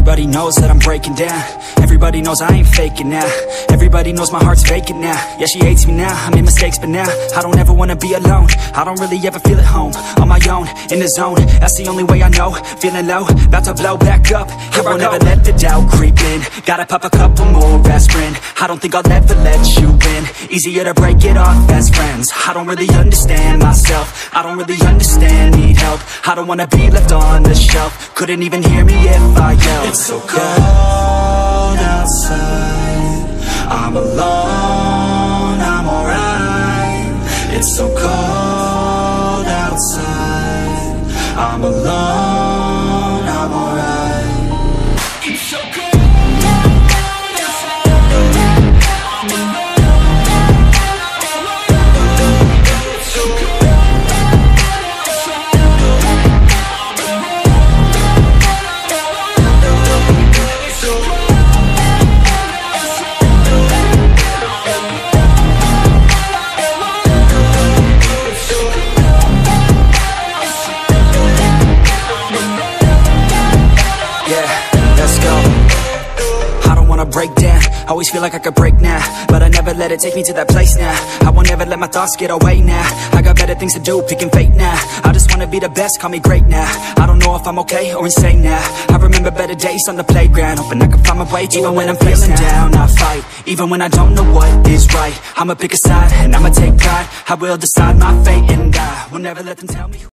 Everybody knows that I'm breaking down. Everybody knows I ain't faking now. Everybody knows my heart's vacant now. Yeah, she hates me now, I made mistakes, but now I don't ever wanna be alone. I don't really ever feel at home. On my own, in the zone, that's the only way I know. Feeling low, about to blow back up. I won't ever let the doubt creep in. Gotta pop a couple more aspirin. I don't think I'll ever let you in. Easier to break it off best friends. I don't really understand myself. I don't really understand, need help. I don't wanna be left on the shelf. Couldn't even hear me if I yelled. It's so cold outside, I'm alone, I'm alright. It's so cold outside, I'm alone, I'm alright. It's so cold. Break down, always feel like I could break now, but I never let it take me to that place now. I won't ever let my thoughts get away now. I got better things to do, picking fate now. I just wanna be the best, call me great now. I don't know if I'm okay or insane now. I remember better days on the playground, hoping I can find my way even when I'm feeling down. I fight, even when I don't know what is right. I'ma pick a side, and I'ma take pride. I will decide my fate, and I will never let them tell me